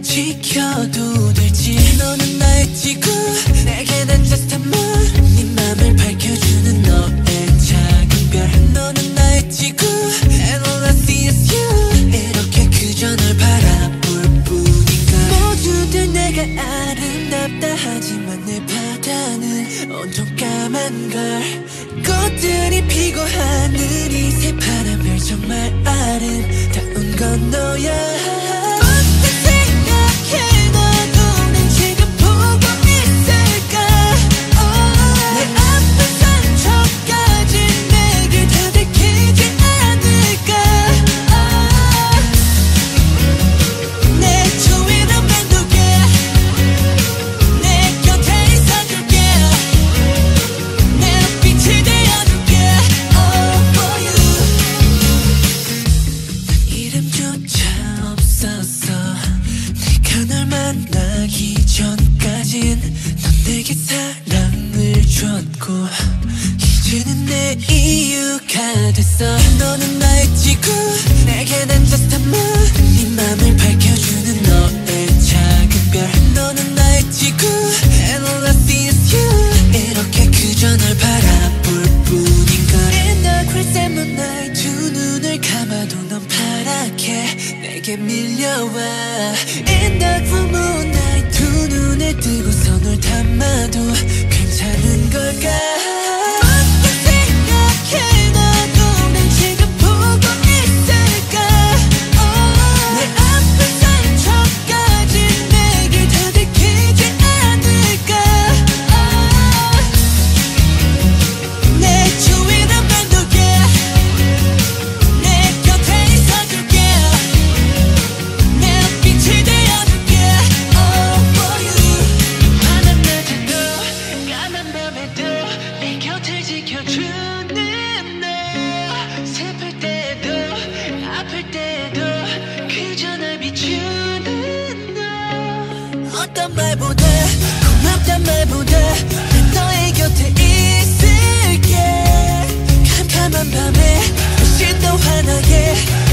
지켜도 될지. 너는 나의 지구, 내게 난 just a moon. 네 맘을 밝혀주는 너의 작은 별. 너는 나의 지구, and all I see is you. 이렇게 그저 널 바라볼 뿐인가. 모두들 내가 아름답다 하지만 내 바다는 온통 까만 걸. 꽃들이 피고 하늘이 새파란 별. 정말 아름다운 건 너야. 만나기 전까진 넌 내게 사랑을 줬고 이제는 내 이유가 됐어. 너는 나의 지구, 내게 난 just a moon. 네 맘을 밝혀주는 너의 작은 별. 너는 나의 지구, and all I see is you. 이렇게 그저 널 바라볼 뿐인걸. In the crisp moonlight 두 눈을 감아도 넌 파랗게 내게 밀려와. In the full moonlight 두 눈을 뜨고서 널 담아도 괜찮은 걸까. 지켜주는 너, 슬플 때도 아플 때도 그저 날 비추는 너. 어떤 말보다 고맙단 말보다 난 너의 곁에 있을게. 캄캄한 밤에 훨씬 더 환하게